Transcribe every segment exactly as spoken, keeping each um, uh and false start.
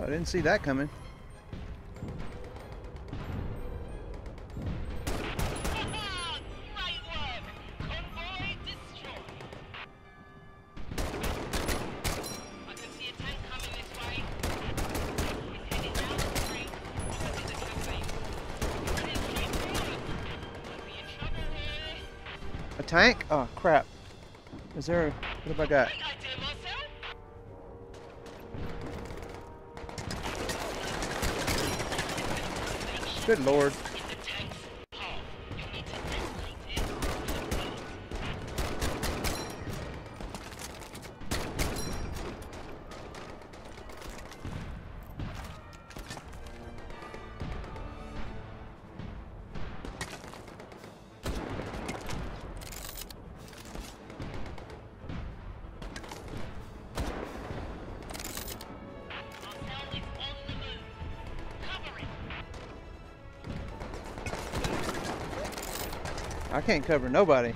didn't see that coming. A tank? Oh crap. Is there a, what have I got? Good lord. I can't cover nobody.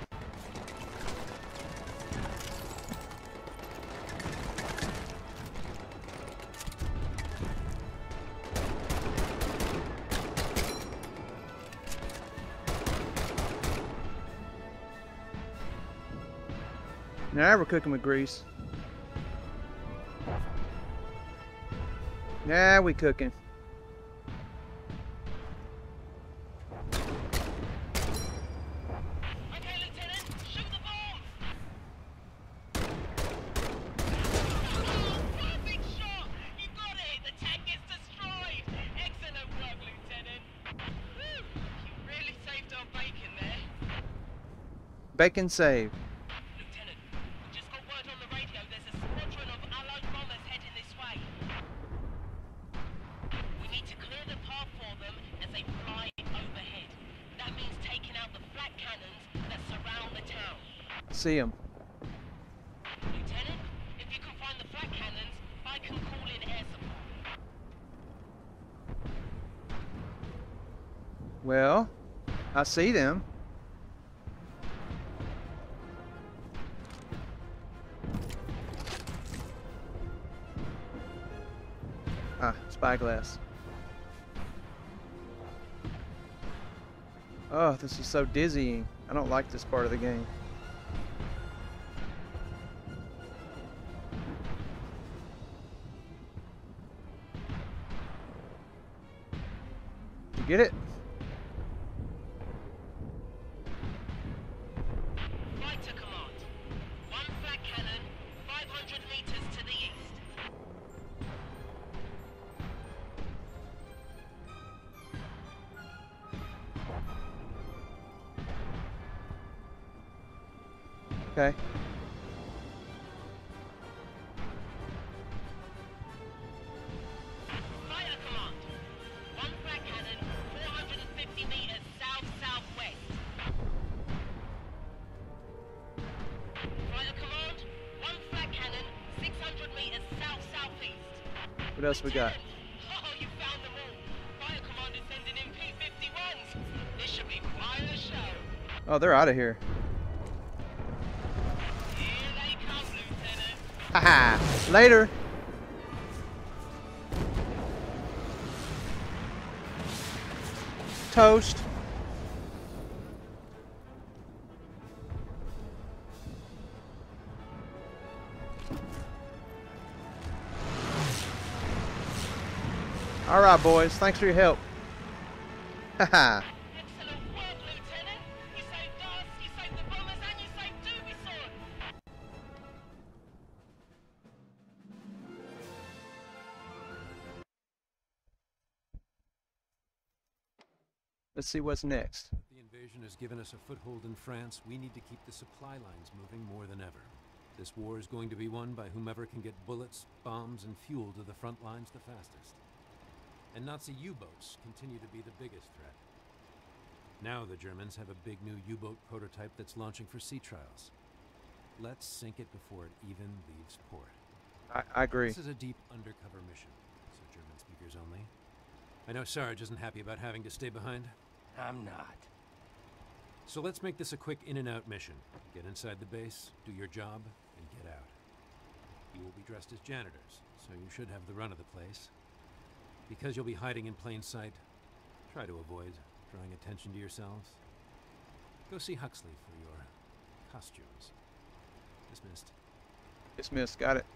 Now we're cooking with grease. Now we cooking. Bacon save. Lieutenant, we just got word on the radio. There's a squadron of Allied bombers heading this way. We need to clear the path for them as they fly overhead. That means taking out the flak cannons that surround the town. See them. Lieutenant, if you can find the flak cannons, I can call in air support. Well, I see them. Ah, spyglass. Oh, this is so dizzying. I don't like this part of the game. You get it? Fighter command. One flak cannon, five hundred meters to the east. Okay. Fire command. One flak cannon, four hundred fifty meters south-southwest. Fire command. One flak cannon, six hundred meters south-southeast. What else we got? Oh, you found them all. Fire command is sending in P fifty-ones. This should be quite a show. Oh, they're out of here. Haha. Later. Toast. All right, boys. Thanks for your help. Haha. Excellent work, Lieutenant. You saved us, you saved the bombers, and you saved Dubison. Let's see what's next. The invasion has given us a foothold in France. We need to keep the supply lines moving more than ever. This war is going to be won by whomever can get bullets, bombs, and fuel to the front lines the fastest. And Nazi U-boats continue to be the biggest threat. Now the Germans have a big new U-boat prototype that's launching for sea trials. Let's sink it before it even leaves port. I, I agree. This is a deep undercover mission, so German speakers only. I know Sarge isn't happy about having to stay behind. I'm not. So let's make this a quick in-and-out mission. Get inside the base, do your job, and get out. You will be dressed as janitors, so you should have the run of the place. Because you'll be hiding in plain sight, try to avoid drawing attention to yourselves. Go see Huxley for your costumes. Dismissed. Dismissed. Got it.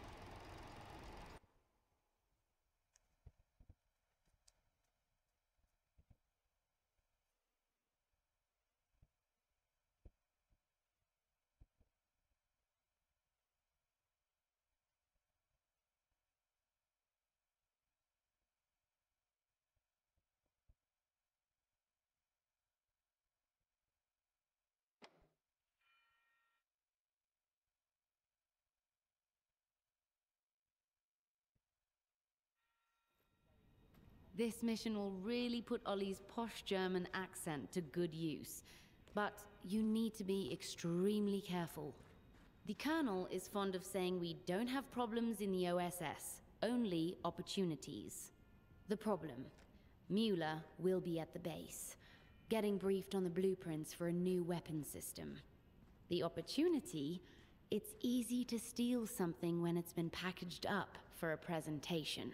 This mission will really put Ollie's posh German accent to good use. But you need to be extremely careful. The Colonel is fond of saying we don't have problems in the O S S, only opportunities. The problem: Mueller will be at the base, getting briefed on the blueprints for a new weapon system. The opportunity: it's easy to steal something when it's been packaged up for a presentation.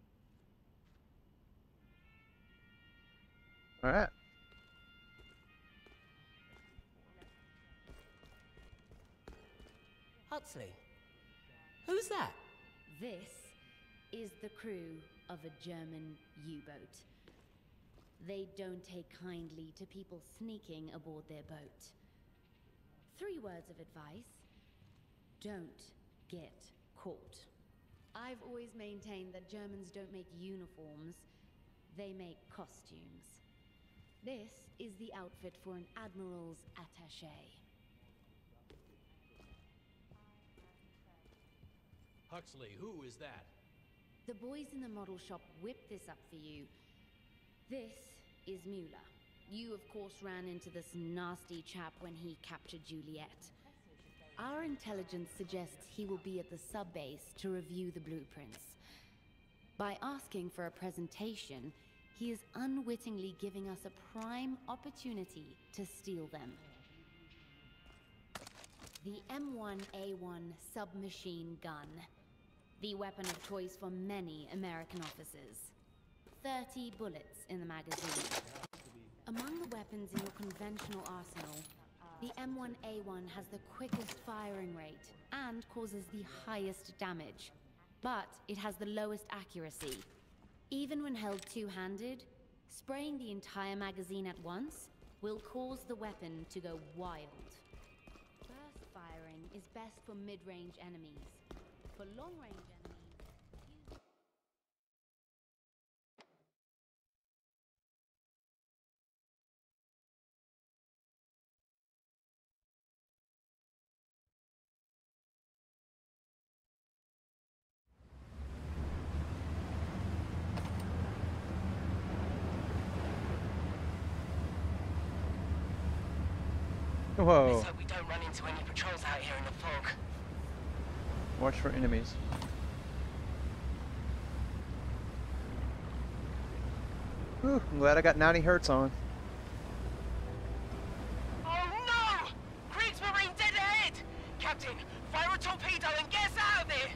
All right. Huxley? Who's that? This is the crew of a German U-boat. They don't take kindly to people sneaking aboard their boat. Three words of advice: don't get caught. I've always maintained that Germans don't make uniforms, they make costumes. This is the outfit for an admiral's attaché. Huxley, who is that? The boys in the model shop whipped this up for you. This is Mueller. You, of course, ran into this nasty chap when he captured Juliet. Our intelligence suggests he will be at the sub-base to review the blueprints. By asking for a presentation, he is unwittingly giving us a prime opportunity to steal them. The M one A one submachine gun. The weapon of choice for many American officers. thirty bullets in the magazine. Among the weapons in your conventional arsenal, the M one A one has the quickest firing rate and causes the highest damage. But it has the lowest accuracy. Even when held two-handed, spraying the entire magazine at once will cause the weapon to go wild. Burst firing is best for mid-range enemies. For long-range enemies, use... Whoa. Let's hope we don't run into any patrols out here in the fog. Watch for enemies. Whew, I'm glad I got ninety hertz on. Oh no! Kriegsmarine dead ahead! Captain, fire a torpedo and get us out of there!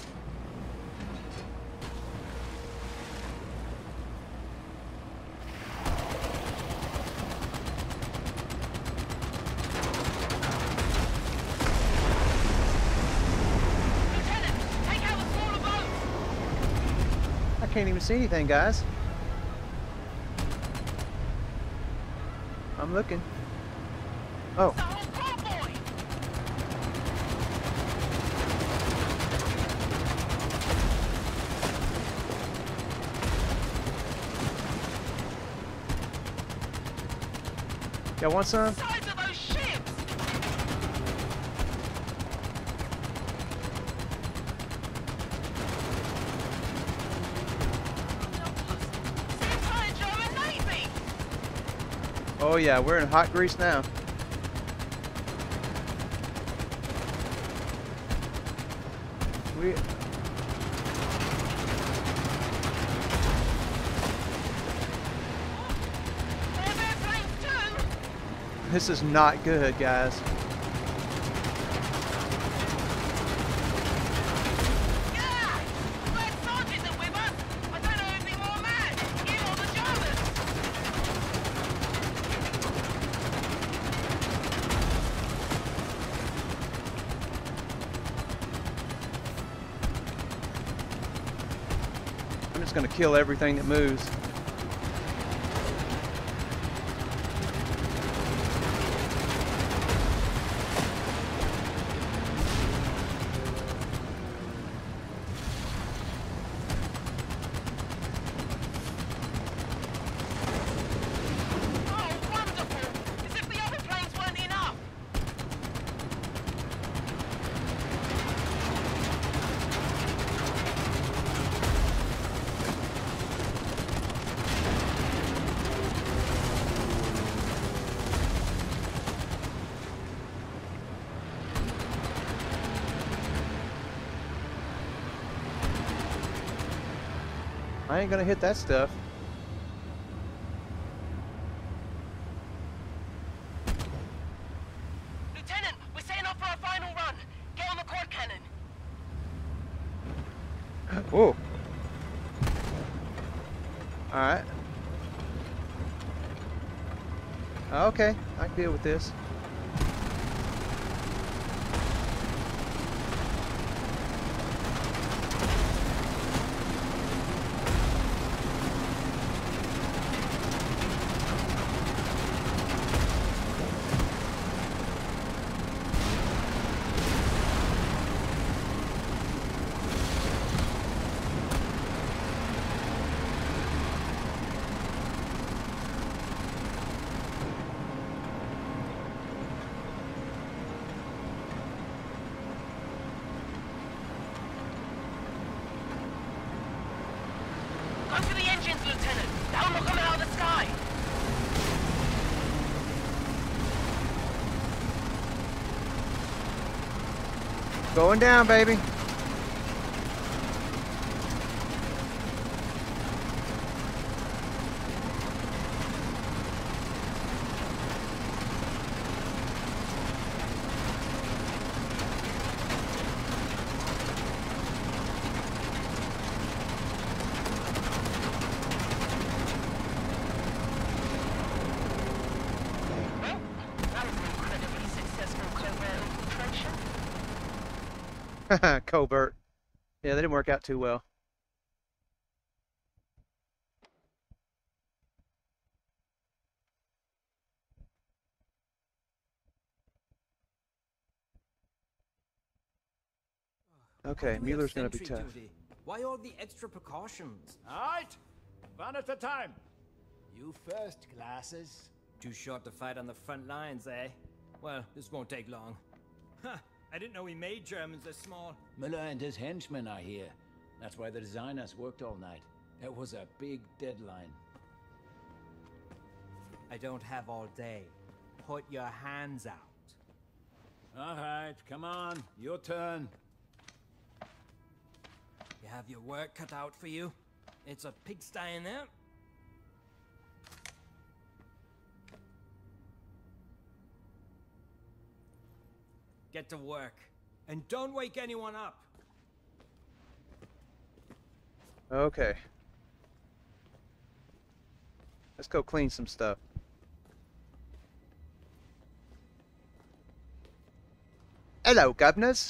Can't even see anything, guys. I'm looking. Oh. The whole convoy! Y'all want some? The size of those ships! Oh yeah, we're in hot grease now. We This is not good, guys. Yeah! Glad Sarge isn't with us! I don't know anything more man! gonna kill everything that moves. Oh, wonderful! As if the other planes weren't enough! I ain't gonna hit that stuff. Lieutenant, we're setting up for our final run. Get on the quad cannon. Whoa. Alright. Okay, I can deal with this. Go for the engines, Lieutenant. That'll knock them out of the sky. Going down, baby. Well, that was an incredibly successful covert infiltration. Covert. Yeah, they didn't work out too well. Okay, Mueller's gonna be tough. Why all the extra precautions? Alright, one at a time. You first, glasses. Too short to fight on the front lines, eh? Well, this won't take long. Huh, I didn't know we made Germans this small. Miller and his henchmen are here. That's why the designers worked all night. That was a big deadline. I don't have all day. Put your hands out. Alright, come on, your turn. You have your work cut out for you. It's a pigsty in there. Get to work. And don't wake anyone up. Okay. Let's go clean some stuff. Hello, governors.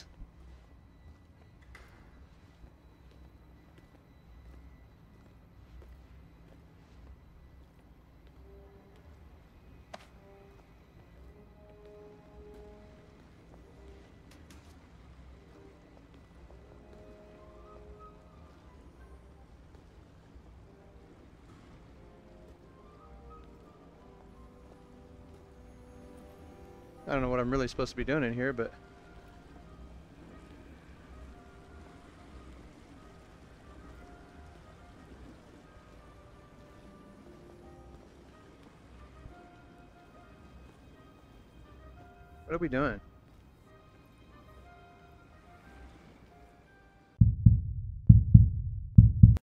I don't know what I'm really supposed to be doing in here, but what are we doing?